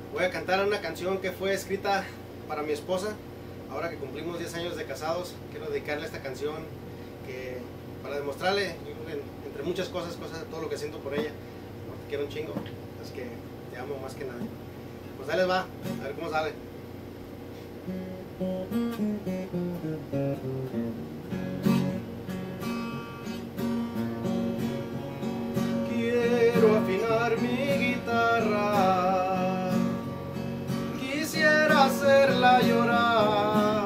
Voy a cantar una canción que fue escrita para mi esposa. Ahora que cumplimos 10 años de casados, quiero dedicarle esta canción para demostrarle, entre muchas cosas, de todo lo que siento por ella. Te quiero un chingo, es que te amo más que nadie. Pues ahí les va, a ver cómo sale. Quiero afinar mi guitarra, quisiera hacerla llorar,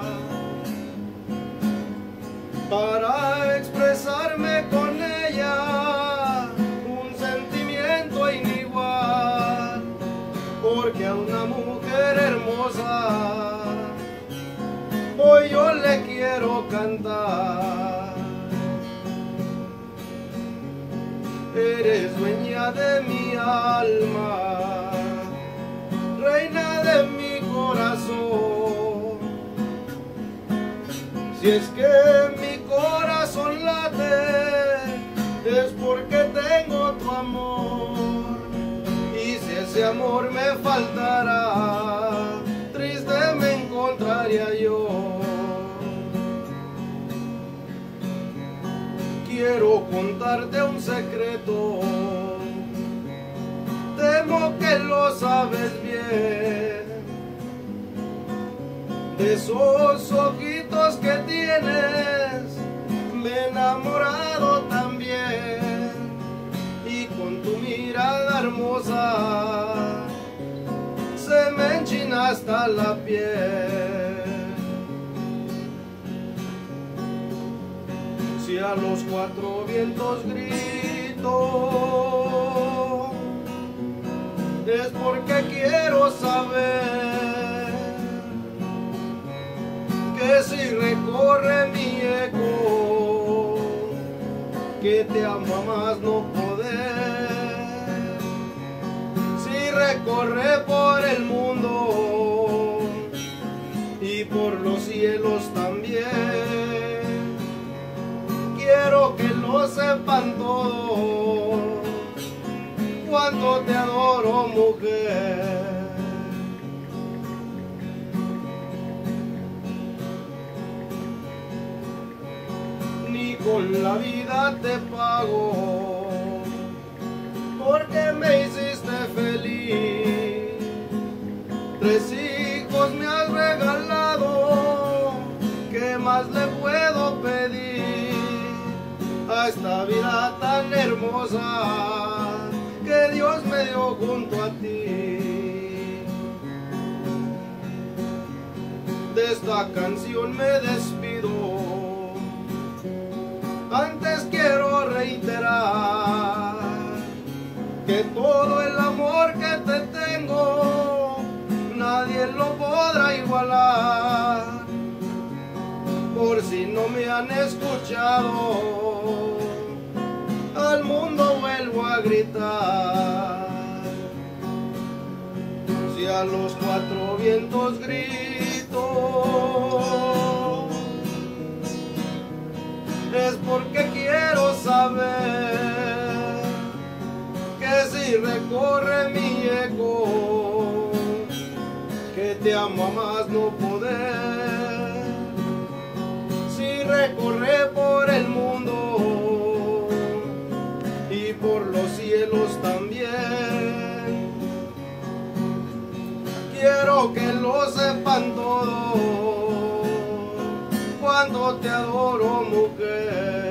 para expresarme con ella un sentimiento inigual, porque a una mujer hermosa hoy yo le quiero cantar. Eres dueña de mi alma, reina de mi corazón. Si es que mi corazón late, es porque tengo tu amor. Y si ese amor me faltara, triste me encontraría yo. Quiero contarte un secreto, temo que lo sabes bien. De esos ojitos que tienes me he enamorado también, y con tu mirada hermosa se me enchina hasta la piel. Si a los cuatro vientos grito, es porque quiero saber que si recorre mi eco, que te amo a más no poder. Si recorre por el mundo y por los cielos también, quiero que lo sepan todos, cuánto te adoro, mujer. Ni con la vida te pago, porque me hiciste feliz. 3 hijos me has regalado, ¿qué más le puedo pedir a esta vida tan hermosa que Dios me dio junto a ti? De esta canción me despido, antes quiero reiterar que todo el amor que te tengo nadie lo podrá igualar. Por si no me han escuchado, al mundo vuelvo a gritar. Si a los cuatro vientos grito, es porque quiero saber que si recorre mi eco, que te amo a más no poder. Si recorre por el mundo y por los cielos también, quiero que lo sepan todos, cuánto te adoro, mujer.